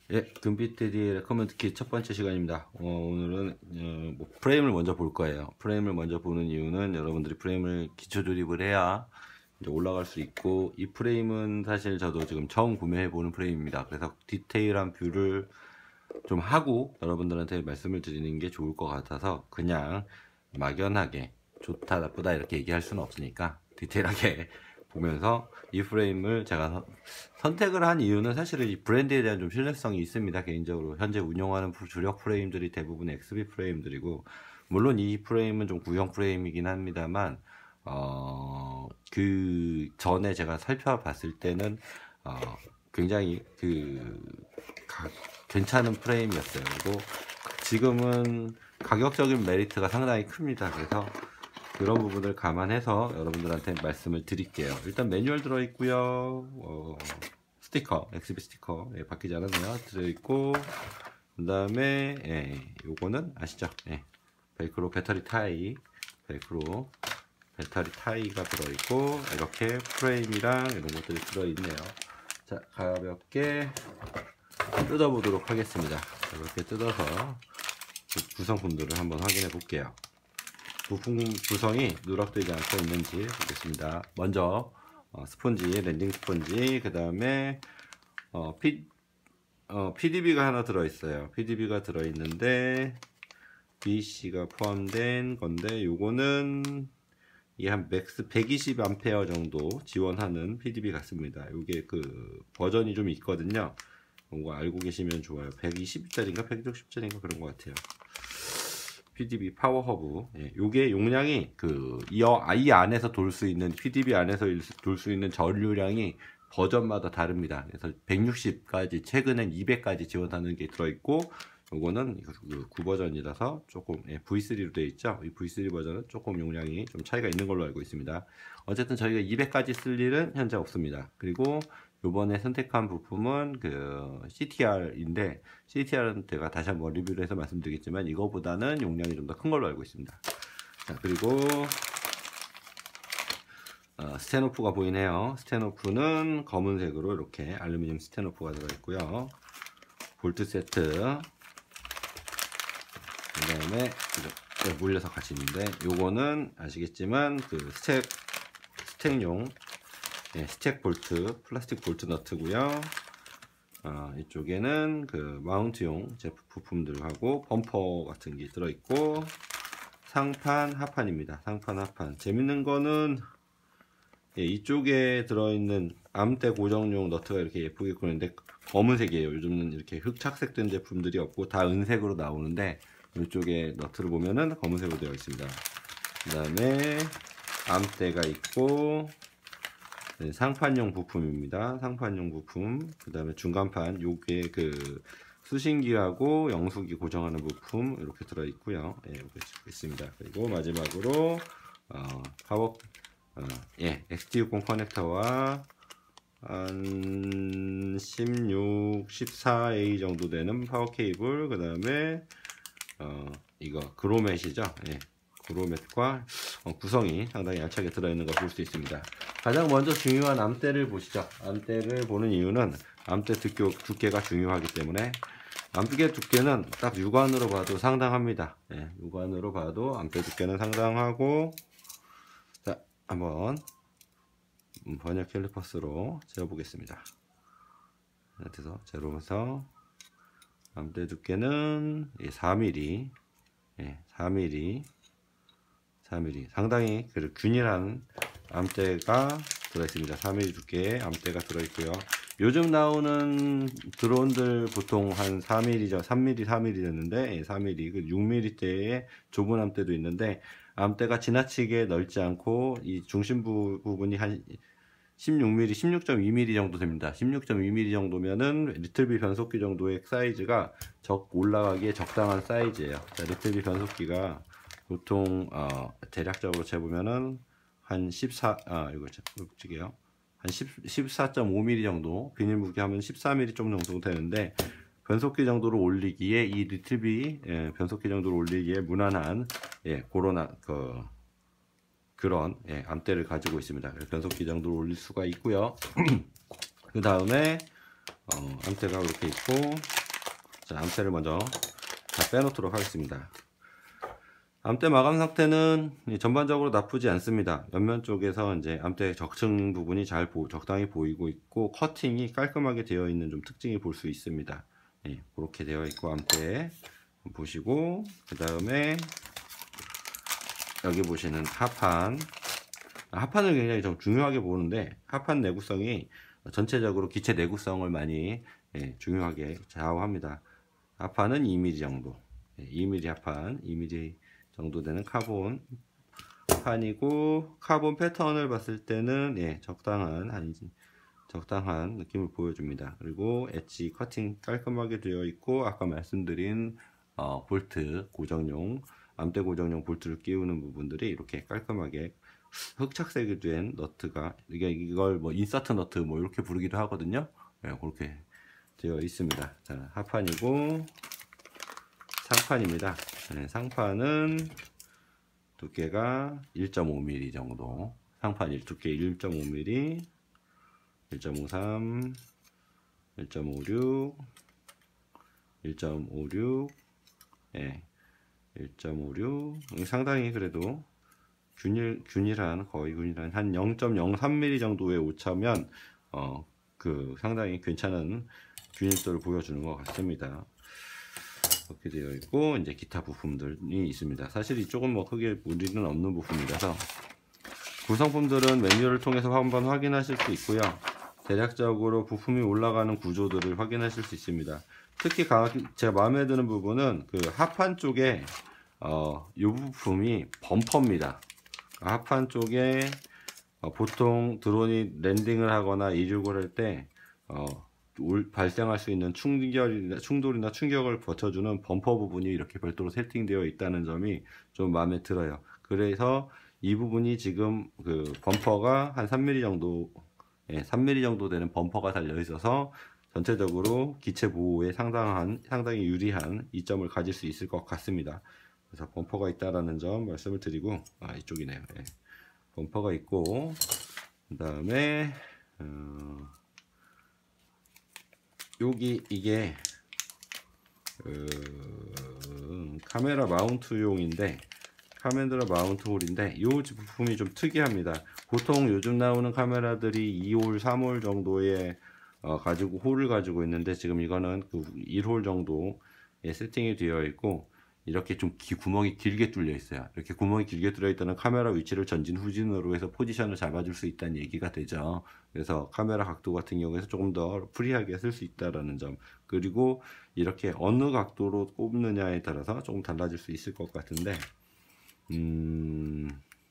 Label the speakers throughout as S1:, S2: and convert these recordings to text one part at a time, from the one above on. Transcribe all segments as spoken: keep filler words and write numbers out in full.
S1: 예, 금빛테디 레커먼드 킷 첫 번째 시간입니다. 어, 오늘은 어, 뭐 프레임을 먼저 볼 거예요. 프레임을 먼저 보는 이유는 여러분들이 프레임을 기초 조립을 해야 이제 올라갈 수 있고, 이 프레임은 사실 저도 지금 처음 구매해 보는 프레임입니다. 그래서 디테일한 뷰를 좀 하고 여러분들한테 말씀을 드리는 게 좋을 것 같아서, 그냥 막연하게 좋다 나쁘다 이렇게 얘기할 수는 없으니까 디테일하게 보면서, 이 프레임을 제가 서, 선택을 한 이유는 사실은 이 브랜드에 대한 좀 신뢰성이 있습니다. 개인적으로 현재 운영하는 주력 프레임들이 대부분 엑스비 프레임들이고, 물론 이 프레임은 좀 구형 프레임이긴 합니다만, 어, 그 전에 제가 살펴봤을 때는 어, 굉장히 그 가, 괜찮은 프레임이었어요. 그리고 지금은 가격적인 메리트가 상당히 큽니다. 그래서 그런 부분을 감안해서 여러분들한테 말씀을 드릴게요. 일단 매뉴얼 들어있고요. 어, 스티커, 엑스비 스티커, 예, 바뀌지 않았네요. 들어있고, 그 다음에 예, 요거는 아시죠? 예, 벨크로 배터리 타이, 벨크로 배터리 타이가 들어있고, 이렇게 프레임이랑 이런 것들이 들어있네요. 자, 가볍게 뜯어보도록 하겠습니다. 이렇게 뜯어서 구성품들을 한번 확인해 볼게요. 부품 구성이 누락되지 않고 있는지 보겠습니다. 먼저 어, 스폰지, 랜딩 스폰지, 그 다음에 어, 피, 어, 피디비가 하나 들어있어요. 피디비가 들어있는데 비씨가 포함된 건데, 요거는 이 한 맥스 백이십 암페어 정도 지원하는 피디비 같습니다. 요게 그 버전이 좀 있거든요. 뭔가 알고 계시면 좋아요. 백이십 짜리인가 백육십 짜리인가 그런 것 같아요. 피디비 파워 허브. 예, 요게 용량이 그 이어 이 안에서 돌 수 있는, 피디비 안에서 돌 수 있는 전류량이 버전마다 다릅니다. 그래서 백육십까지, 최근엔 이백까지 지원하는 게 들어있고, 요거는 구 버전이라서 조금, 예, 브이 쓰리로 되어 있죠. 이 브이 쓰리 버전은 조금 용량이 좀 차이가 있는 걸로 알고 있습니다. 어쨌든 저희가 이백까지 쓸 일은 현재 없습니다. 그리고 요번에 선택한 부품은 그 씨티알인데, 씨티알은 제가 다시 한번 리뷰를 해서 말씀드리겠지만 이거보다는 용량이 좀 더 큰 걸로 알고 있습니다. 자, 그리고 어, 스텐오프가 보이네요. 스텐오프는 검은색으로 이렇게 알루미늄 스텐오프가 들어있고요. 볼트 세트, 그 다음에 물려서 같이 있는데, 요거는 아시겠지만 그 스택 스택용, 네, 스택 볼트, 플라스틱 볼트 너트고요. 어, 이쪽에는 그 마운트용 제품 부품들하고 범퍼 같은 게 들어있고, 상판 하판입니다. 상판 하판. 재밌는 거는, 예, 이쪽에 들어있는 암대 고정용 너트가 이렇게 예쁘게 끄는데 검은색이에요. 요즘은 이렇게 흑착색된 제품들이 없고 다 은색으로 나오는데, 이쪽에 너트를 보면은 검은색으로 되어 있습니다. 그 다음에 암대가 있고, 네, 상판용 부품입니다. 상판용 부품. 그 다음에 중간판, 요게 그 수신기하고 영수기 고정하는 부품 이렇게 들어 있고요. 예, 이렇게 있습니다. 그리고 마지막으로 어, 파워, 어, 예, 엑스티육십 커넥터와 한 십육, 십사 에이 정도 되는 파워 케이블, 그 다음에 어, 이거 그로맷이죠. 예, 그로맷과 어, 구성이 상당히 알차게 들어있는 걸 볼 수 있습니다. 가장 먼저 중요한 암대를 보시죠. 암대를 보는 이유는 암대 두께, 두께가 중요하기 때문에, 암대 두께는 딱 육안으로 봐도 상당합니다. 예, 육안으로 봐도 암대 두께는 상당하고, 자, 한번 번역 캘리퍼스로 재어보겠습니다. 그래서 재로면서 암대 두께는 사 밀리미터, 예, 사 밀리미터, 사 밀리미터, 상당히 균일한 암대가 들어있습니다. 사 밀리미터 두께의 암대가 들어있고요. 요즘 나오는 드론들 보통 한 사 밀리미터, 삼 밀리미터, 사 밀리미터였는데, 사 밀리미터, 육 밀리미터대의 좁은 암대도 있는데, 암대가 지나치게 넓지 않고 이 중심부 부분이 한 십육 밀리미터, 십육 점 이 밀리미터 정도 됩니다. 십육 점 이 밀리미터 정도면은 리틀비 변속기 정도의 사이즈가 적 올라가기에 적당한 사이즈예요. 자, 리틀비 변속기가 보통 어, 대략적으로 재보면은 한 십사, 아 이거 볼게요. 한 십사 점 오 밀리미터 정도, 비닐 무게 하면 십사 밀리미터 좀 정도 되는데, 변속기 정도로 올리기에, 이 리틀비 예, 변속기 정도로 올리기에 무난한, 예, 그런 그 그런 예, 암대를 가지고 있습니다. 변속기 정도로 올릴 수가 있고요. 그 다음에 어, 암대가 이렇게 있고, 자, 암대를 먼저 다 빼놓도록 하겠습니다. 암대 마감 상태는 전반적으로 나쁘지 않습니다. 옆면 쪽에서 이제 암대 적층 부분이 잘 보, 적당히 보이고 있고, 커팅이 깔끔하게 되어 있는 좀 특징이 볼 수 있습니다. 예, 그렇게 되어 있고, 암대 보시고, 그 다음에 여기 보시는 하판, 하판을 굉장히 좀 중요하게 보는데, 하판 내구성이 전체적으로 기체 내구성을 많이 예, 중요하게 좌우합니다. 하판은 이 밀리미터 정도, 예, 이 밀리미터 하판, 이 밀리미터 정도 되는 카본 판이고, 카본 패턴을 봤을 때는 예, 적당한 한 적당한 느낌을 보여줍니다. 그리고 엣지 커팅 깔끔하게 되어 있고, 아까 말씀드린 어, 볼트 고정용, 암대 고정용 볼트를 끼우는 부분들이 이렇게 깔끔하게 흑착색이 된 너트가, 이게 이걸 뭐 인서트 너트 뭐 이렇게 부르기도 하거든요. 네, 그렇게 되어 있습니다. 자, 하판이고 상판입니다. 네, 상판은 두께가 일 점 오 밀리미터 정도, 상판 두께 일 점 오 밀리미터, 일 점 오삼, 일 점 오육, 일 점 오육, 예, 일 점 오육. 상당히 그래도 균일, 균일한, 거의 균일한 한 영 점 영삼 밀리미터 정도의 오차면 어, 그 상당히 괜찮은 균일도를 보여주는 것 같습니다. 이렇게 되어 있고, 이제 기타 부품들이 있습니다. 사실 이쪽은 뭐 크게 무리는 없는 부품이라서 구성품들은 매뉴얼을 통해서 한번 확인하실 수 있고요. 대략적으로 부품이 올라가는 구조들을 확인하실 수 있습니다. 특히 제가 마음에 드는 부분은 그 하판 쪽에 어, 이 부품이 범퍼입니다. 하판 쪽에 어, 보통 드론이 랜딩을 하거나 이륙을 할 때 어, 발생할 수 있는 충격이나 충돌이나 충격을 버텨주는 범퍼 부분이 이렇게 별도로 세팅되어 있다는 점이 좀 마음에 들어요. 그래서 이 부분이 지금 그 범퍼가 한 삼 밀리미터 정도, 예, 삼 밀리미터 정도 되는 범퍼가 달려 있어서 전체적으로 기체 보호에 상당한 상당히 유리한 이점을 가질 수 있을 것 같습니다. 그래서 범퍼가 있다라는 점 말씀을 드리고, 아, 이쪽이네요. 예. 범퍼가 있고, 그 다음에 어, 여기 이게 어, 카메라 마운트용인데, 카메라 마운트 홀인데, 이 부품이 좀 특이합니다. 보통 요즘 나오는 카메라들이 이 홀, 삼 홀 정도의 어, 가지고 홀을 가지고 있는데, 지금 이거는 그 일 홀 정도에 세팅이 되어 있고, 이렇게 좀 기, 구멍이 길게 뚫려 있어요. 이렇게 구멍이 길게 뚫려 있다는 카메라 위치를 전진 후진으로 해서 포지션을 잡아줄 수 있다는 얘기가 되죠. 그래서 카메라 각도 같은 경우에서 조금 더 프리하게 쓸 수 있다라는 점, 그리고 이렇게 어느 각도로 꼽느냐에 따라서 조금 달라질 수 있을 것 같은데, 음,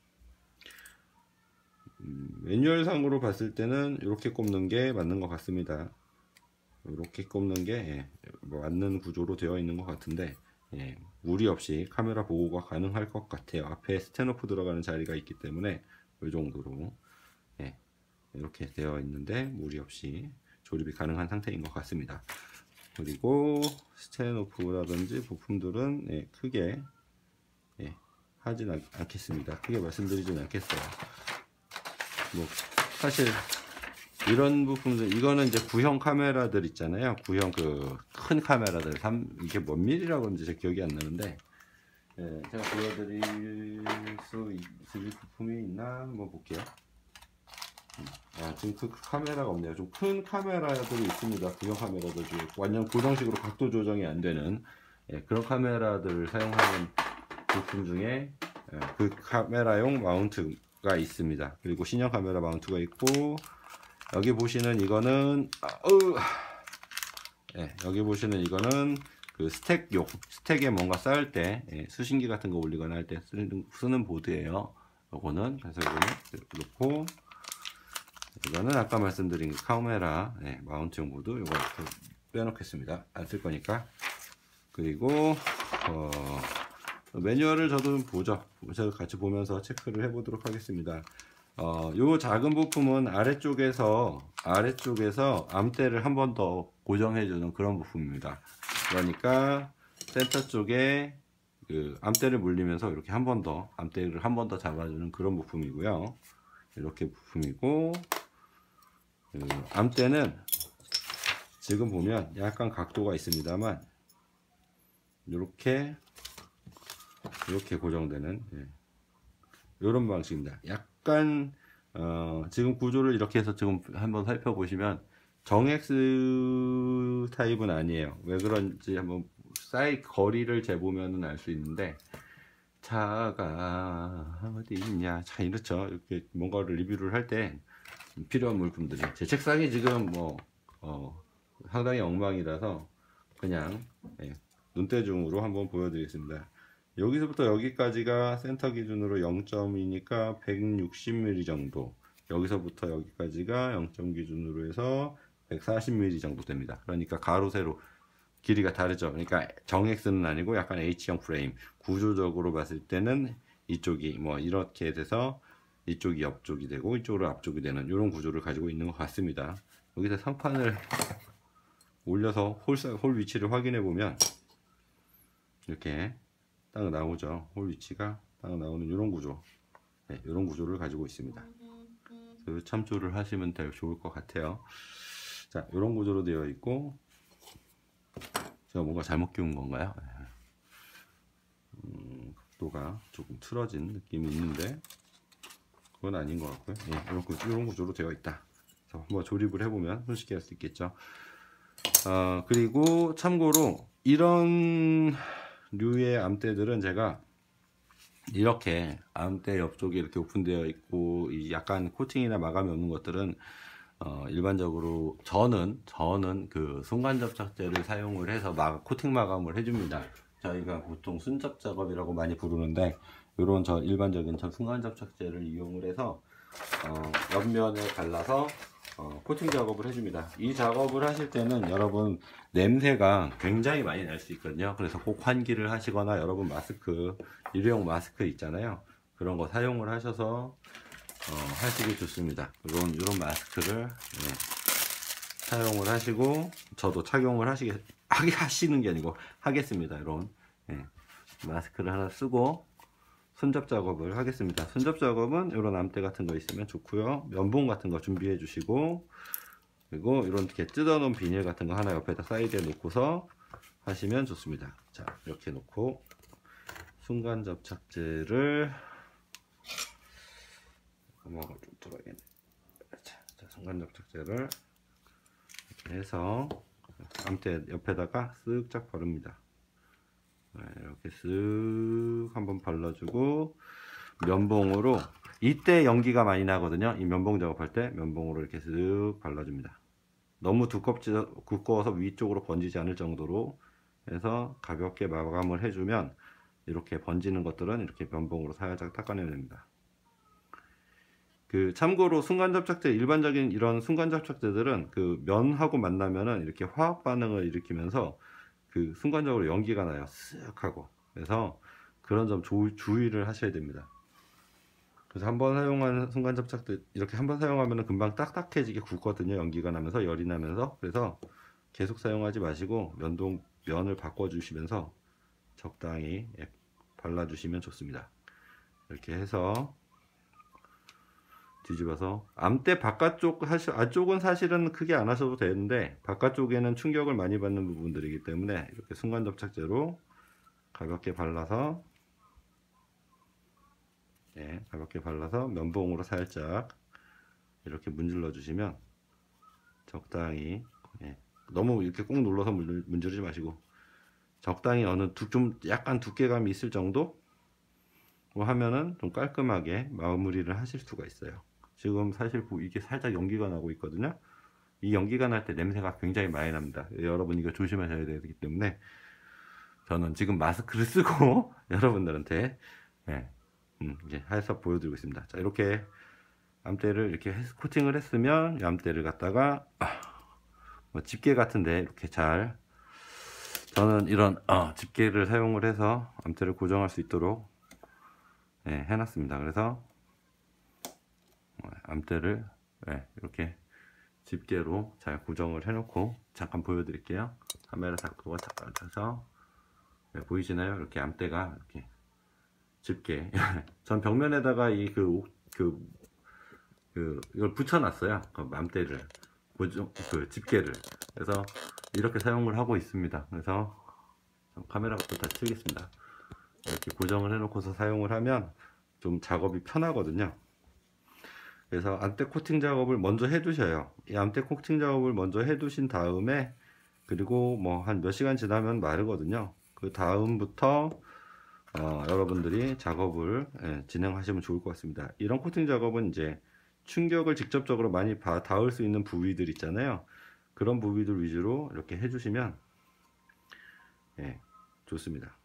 S1: 음, 매뉴얼상으로 봤을 때는 이렇게 꼽는 게 맞는 것 같습니다. 이렇게 꼽는 게 예, 뭐 맞는 구조로 되어 있는 것 같은데, 예, 무리 없이 카메라 보호가 가능할 것 같아요. 앞에 스탠오프 들어가는 자리가 있기 때문에 이 정도로 예, 이렇게 되어 있는데 무리 없이 조립이 가능한 상태인 것 같습니다. 그리고 스탠오프라든지 부품들은 예, 크게 예, 하진 않, 않겠습니다. 크게 말씀드리진 않겠어요. 뭐 사실 이런 부품들, 이거는 이제 구형 카메라들 있잖아요. 구형 그 큰 카메라들, 삼, 이게 뭔 밀이라고 하는지 제 기억이 안 나는데, 예, 제가 보여드릴 수 있을 부품이 있나 한번 볼게요. 아, 지금 그 카메라가 없네요. 좀 큰 카메라들이 있습니다. 구형 카메라들 중에 완전 고정식으로 각도 조정이 안 되는 예, 그런 카메라들을 사용하는 부품 중에 예, 그 카메라용 마운트가 있습니다. 그리고 신형 카메라 마운트가 있고, 여기 보시는 이거는 아, 으, 예, 여기 보시는 이거는 그 스택용, 스택에 뭔가 쌓을 때 예, 수신기 같은 거 올리거나 할 때 쓰는, 쓰는 보드예요. 요거는 그래서 이거는 놓고, 이거는 아까 말씀드린 그 카메라 예, 마운트용 보드, 요거 빼놓겠습니다. 안 쓸 거니까. 그리고 어, 매뉴얼을 저도 보죠. 제가 같이 보면서 체크를 해보도록 하겠습니다. 어, 요 작은 부품은 아래쪽에서 아래쪽에서 암대를 한 번 더 고정해 주는 그런 부품입니다. 그러니까 센터 쪽에 그 암대를 물리면서 이렇게 한 번 더 암대를 한 번 더 잡아주는 그런 부품이고요. 이렇게 부품이고, 그 암대는 지금 보면 약간 각도가 있습니다만 이렇게 이렇게 고정되는 예. 이런 방식입니다. 약간 어, 지금 구조를 이렇게 해서 지금 한번 살펴보시면 정엑스 타입은 아니에요. 왜 그런지 한번 사이 거리를 재보면 알 수 있는데, 차가 어디 있냐, 자 이렇죠. 이렇게 뭔가를 리뷰를 할 때 필요한 물품들이, 제 책상이 지금 뭐 어, 상당히 엉망이라서 그냥 예, 눈대중으로 한번 보여드리겠습니다. 여기서부터 여기까지가 센터 기준으로 영 점 이니까 백육십 밀리미터 정도, 여기서부터 여기까지가 영 점 기준으로 해서 백사십 밀리미터 정도 됩니다. 그러니까 가로 세로 길이가 다르죠. 그러니까 정엑스는 아니고 약간 H형 프레임, 구조적으로 봤을 때는 이쪽이 뭐 이렇게 돼서 이쪽이 옆쪽이 되고 이쪽으로 앞쪽이 되는 이런 구조를 가지고 있는 것 같습니다. 여기서 상판을 올려서 홀, 홀 위치를 확인해 보면 이렇게 딱 나오죠. 홀 위치가 딱 나오는 이런 구조, 네, 이런 구조를 가지고 있습니다. 그 참조를 하시면 더 좋을 것 같아요. 자, 이런 구조로 되어 있고, 제가 뭔가 잘못 끼운 건가요? 음, 각도가 조금 틀어진 느낌이 있는데 그건 아닌 것 같고요. 네, 이런, 구조, 이런 구조로 되어 있다. 그래서 한번 조립을 해보면 손쉽게 할 수 있겠죠. 어, 그리고 참고로 이런 류의 암대들은 제가 이렇게 암대 옆쪽에 이렇게 오픈되어 있고 약간 코팅이나 마감이 없는 것들은 어, 일반적으로 저는 저는 그 순간 접착제를 사용을 해서 마, 코팅 마감을 해줍니다. 저희가 보통 순접 작업이라고 많이 부르는데, 이런 저 일반적인 저 순간 접착제를 이용을 해서 어, 옆면에 발라서 어, 코팅 작업을 해줍니다. 이 작업을 하실 때는 여러분 냄새가 굉장히 많이 날 수 있거든요. 그래서 꼭 환기를 하시거나 여러분 마스크, 일회용 마스크 있잖아요. 그런 거 사용을 하셔서 어, 하시기 좋습니다. 이런 이런 마스크를 네, 사용을 하시고, 저도 착용을 하시게 하게 하시는 게 아니고 하겠습니다. 이런 네, 마스크를 하나 쓰고 손잡 작업을 하겠습니다. 손잡 작업은 이런 암대 같은 거 있으면 좋고요. 면봉 같은 거 준비해 주시고, 그리고 이렇게 뜯어 놓은 비닐 같은 거 하나 옆에다 사이드에 놓고서 하시면 좋습니다. 자, 이렇게 놓고 순간 접착제를 뭐가 좀 들어야겠네. 자, 자, 순간 접착제를 이렇게 해서 암대 옆에다가 쓱 바릅니다. 네, 이렇게 쓱 한번 발라주고, 면봉으로, 이때 연기가 많이 나거든요. 이 면봉 작업할 때 면봉으로 이렇게 쓱 발라줍니다. 너무 두껍지, 두꺼워서 위쪽으로 번지지 않을 정도로 해서 가볍게 마감을 해주면, 이렇게 번지는 것들은 이렇게 면봉으로 살짝 닦아내면 됩니다. 그 참고로 순간 접착제, 일반적인 이런 순간 접착제들은 그 면하고 만나면은 이렇게 화학 반응을 일으키면서 그 순간적으로 연기가 나요. 쓱 하고. 그래서 그런 점 조, 주의를 하셔야 됩니다. 그래서 한번 사용한 순간 접착제 이렇게 한번 사용하면 금방 딱딱해지게 굳거든요. 연기가 나면서, 열이 나면서. 그래서 계속 사용하지 마시고 면동 면을 바꿔 주시면서 적당히 발라 주시면 좋습니다. 이렇게 해서 뒤집어서, 암대 바깥쪽 하시, 안쪽은 사실은 크게 안 하셔도 되는데 바깥쪽에는 충격을 많이 받는 부분들이기 때문에 이렇게 순간 접착제로 가볍게 발라서, 네, 가볍게 발라서 면봉으로 살짝 이렇게 문질러 주시면 적당히, 네, 너무 이렇게 꾹 눌러서 문지르지 마시고 적당히 어느 두, 좀 약간 두께감이 있을 정도 하면은 좀 깔끔하게 마무리를 하실 수가 있어요. 지금 사실 이게 살짝 연기가 나고 있거든요. 이 연기가 날 때 냄새가 굉장히 많이 납니다. 여러분 이거 조심하셔야 되기 때문에 저는 지금 마스크를 쓰고 여러분들한테 네, 음, 이제 해서 보여드리고 있습니다. 자, 이렇게 암대를 이렇게 코팅을 했으면 이 암대를 갖다가 아, 뭐 집게 같은데 이렇게 잘, 저는 이런 어, 집게를 사용을 해서 암대를 고정할 수 있도록 네, 해놨습니다. 그래서 암대를 네, 이렇게 집게로 잘 고정을 해놓고 잠깐 보여드릴게요. 카메라 잡고 잡아서 네, 보이시나요? 이렇게 암대가 이렇게 집게. 전 벽면에다가 이 그 그 그 이걸 붙여놨어요. 그 암대를 고정, 그 집게를. 그래서 이렇게 사용을 하고 있습니다. 그래서 카메라부터 다시 틀겠습니다. 이렇게 고정을 해놓고서 사용을 하면 좀 작업이 편하거든요. 그래서 암대 코팅 작업을 먼저 해 두셔요. 이 암대 코팅 작업을 먼저 해 두신 다음에, 그리고 뭐 한 몇 시간 지나면 마르거든요. 그 다음부터 어, 여러분들이 작업을 예, 진행하시면 좋을 것 같습니다. 이런 코팅 작업은 이제 충격을 직접적으로 많이 바, 닿을 수 있는 부위들 있잖아요. 그런 부위들 위주로 이렇게 해주시면 예, 좋습니다.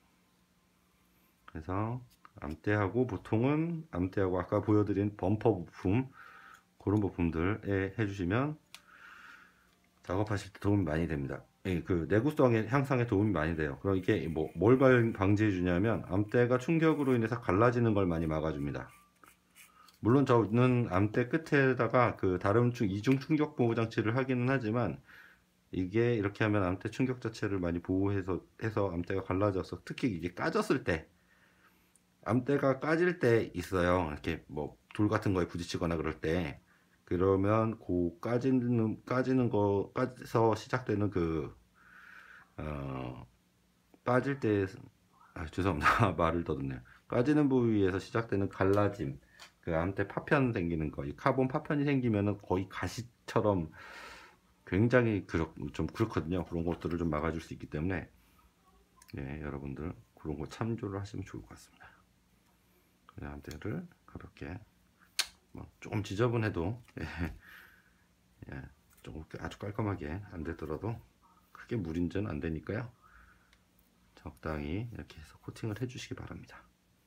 S1: 그래서 암대하고, 보통은 암대하고 아까 보여드린 범퍼 부품, 그런 부품들에 해주시면 작업하실 때 도움이 많이 됩니다. 예, 그 내구성의 향상에 도움이 많이 돼요. 그럼 이게 뭐 뭘 방지해 주냐면, 암대가 충격으로 인해서 갈라지는 걸 많이 막아줍니다. 물론 저는 암대 끝에다가 그 다른 이중 충격 보호 장치를 하기는 하지만, 이게 이렇게 하면 암대 충격 자체를 많이 보호해서 해서 암대가 갈라져서, 특히 이게 까졌을 때, 암대가 까질 때 있어요. 이렇게 뭐 돌 같은 거에 부딪히거나 그럴 때, 그러면 그 까지는 까지는 거 까서 시작되는 그 어, 빠질 때, 아, 죄송합니다. 말을 더듬네요. 까지는 부위에서 시작되는 갈라짐, 그 암대 파편 생기는 거, 이 카본 파편이 생기면은 거의 가시처럼 굉장히 그렇, 좀 그렇거든요. 그런 것들을 좀 막아줄 수 있기 때문에, 예, 여러분들 그런 거 참조를 하시면 좋을 것 같습니다. 그냥 암대를 가볍게, 뭐 조금 지저분해도, 예, 예, 조금 아주 깔끔하게 안 되더라도 크게 무린전 안 되니까요. 적당히 이렇게 해서 코팅을 해주시기 바랍니다.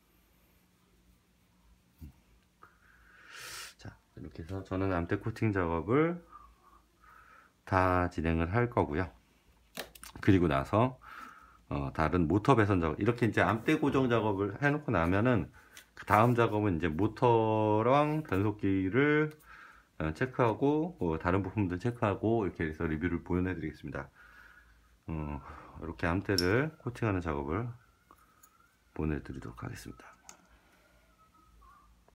S1: 자, 이렇게 해서 저는 암대 코팅 작업을 다 진행을 할 거고요. 그리고 나서 어, 다른 모터 배선 작업, 이렇게 이제 암대 고정 작업을 해놓고 나면은 그 다음 작업은 이제 모터랑 변속기를 어, 체크하고, 어, 다른 부품들 체크하고, 이렇게 해서 리뷰를 보여내 드리겠습니다. 어, 이렇게 암대를 코팅하는 작업을 보내드리도록 하겠습니다.